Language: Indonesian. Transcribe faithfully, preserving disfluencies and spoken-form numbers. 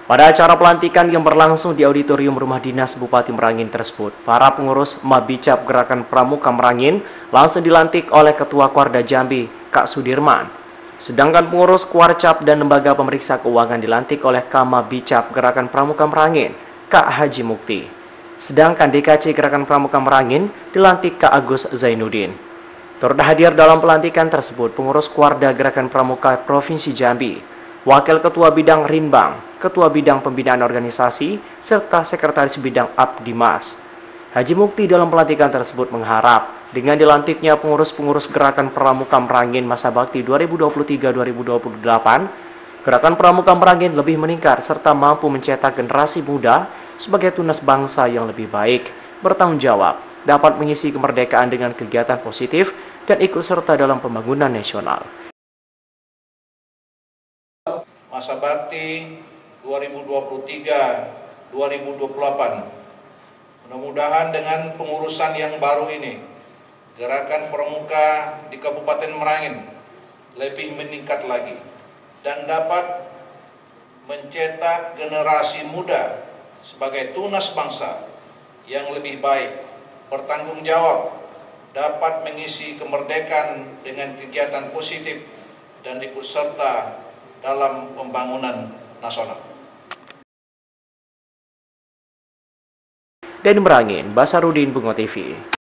Pada acara pelantikan yang berlangsung di auditorium Rumah Dinas Bupati Merangin tersebut, para pengurus Mabicap Gerakan Pramuka Merangin langsung dilantik oleh Ketua Kuarda Jambi, Kak Sudirman. Sedangkan pengurus Kuarcap dan Lembaga Pemeriksa Keuangan dilantik oleh Kamabicap Gerakan Pramuka Merangin, Kak Haji Mukti. Sedangkan D K C Gerakan Pramuka Merangin dilantik Kak Agus Zainuddin. Turut hadir dalam pelantikan tersebut pengurus Kuarda Gerakan Pramuka Provinsi Jambi, Wakil Ketua Bidang Rinbang, Ketua Bidang Pembinaan Organisasi, serta Sekretaris Bidang Abdimas. Haji Mukti dalam pelantikan tersebut mengharap dengan dilantiknya pengurus-pengurus Gerakan Pramuka Merangin masa bakti dua ribu dua puluh tiga sampai dua ribu dua puluh delapan, Gerakan Pramuka Merangin lebih meningkat serta mampu mencetak generasi muda sebagai tunas bangsa yang lebih baik, bertanggung jawab, dapat mengisi kemerdekaan dengan kegiatan positif, dan ikut serta dalam pembangunan nasional. Masa bakti dua ribu dua puluh tiga sampai dua ribu dua puluh delapan. Mudah-mudahan dengan pengurusan yang baru ini, Gerakan Pramuka di Kabupaten Merangin lebih meningkat lagi dan dapat mencetak generasi muda sebagai tunas bangsa yang lebih baik, bertanggung jawab, dapat mengisi kemerdekaan dengan kegiatan positif dan ikut serta dalam pembangunan nasional. Dan Merangin, Basarudin, Bungo T V.